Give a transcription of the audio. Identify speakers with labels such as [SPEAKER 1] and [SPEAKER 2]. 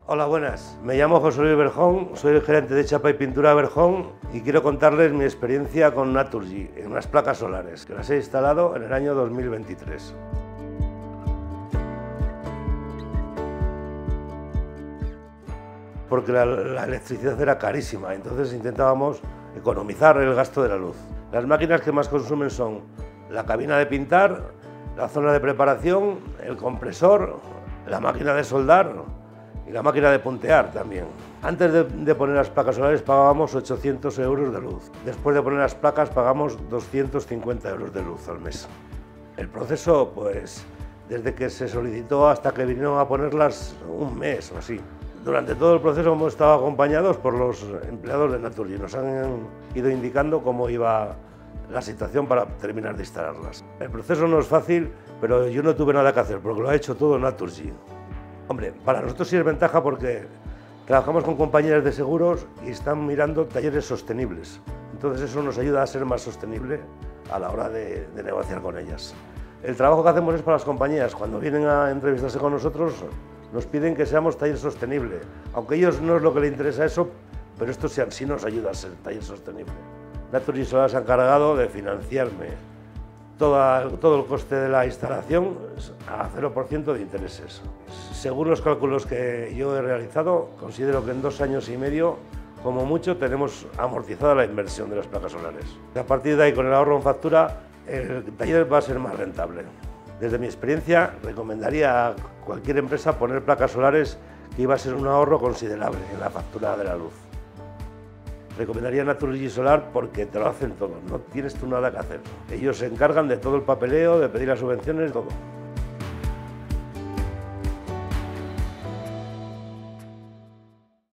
[SPEAKER 1] Hola, buenas. Me llamo José Luis Berjón, soy el gerente de Chapa y Pintura Berjón y quiero contarles mi experiencia con Naturgy en unas placas solares, que las he instalado en el año 2023. Porque la electricidad era carísima, entonces intentábamos economizar el gasto de la luz. Las máquinas que más consumen son la cabina de pintar, la zona de preparación, el compresor, la máquina de soldar y la máquina de puntear también. Antes de poner las placas solares pagábamos 800 euros de luz. Después de poner las placas pagamos 250 euros de luz al mes. El proceso, pues, desde que se solicitó hasta que vinieron a ponerlas, un mes o así. Durante todo el proceso hemos estado acompañados por los empleados de Naturgy. Nos han ido indicando cómo iba la situación para terminar de instalarlas. El proceso no es fácil, pero yo no tuve nada que hacer porque lo ha hecho todo Naturgy. Hombre, para nosotros sí es ventaja porque trabajamos con compañías de seguros y están mirando talleres sostenibles. Entonces eso nos ayuda a ser más sostenible a la hora de negociar con ellas. El trabajo que hacemos es para las compañías. Cuando vienen a entrevistarse con nosotros, nos piden que seamos taller sostenible. Aunque a ellos no es lo que les interesa eso, pero esto sí nos ayuda a ser taller sostenible. Naturgy Solar se ha encargado de financiarme todo el coste de la instalación a 0% de intereses. Según los cálculos que yo he realizado, considero que en 2 años y medio, como mucho, tenemos amortizada la inversión de las placas solares. A partir de ahí, con el ahorro en factura, el taller va a ser más rentable. Desde mi experiencia, recomendaría a cualquier empresa poner placas solares, que iba a ser un ahorro considerable en la factura de la luz. Recomendaría Naturgy Solar porque te lo hacen todo, no tienes tú nada que hacer. Ellos se encargan de todo el papeleo, de pedir las subvenciones, todo.